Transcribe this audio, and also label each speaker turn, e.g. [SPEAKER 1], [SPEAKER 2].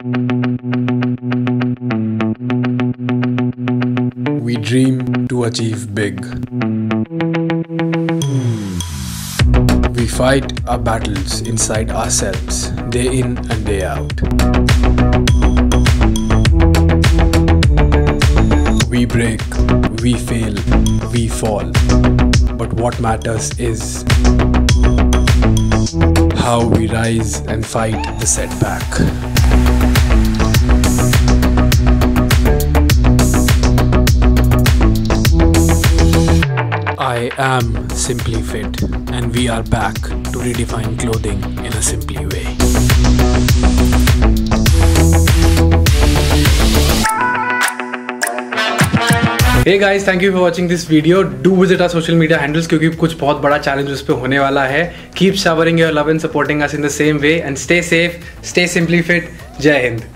[SPEAKER 1] We dream to achieve big. We fight our battles inside ourselves, day in and day out. We break, we fail, we fall. But what matters is how we rise and fight the setback. I am Simply Fit, and we are back to redefine clothing in a simply way. Hey guys, thank you for watching this video. Do visit our social media handles क्योंकि कुछ बहुत बड़ा challenge उस पे होने वाला है. Keep showering your love and supporting us in the same way and stay safe, stay simply fit. जय हिंद.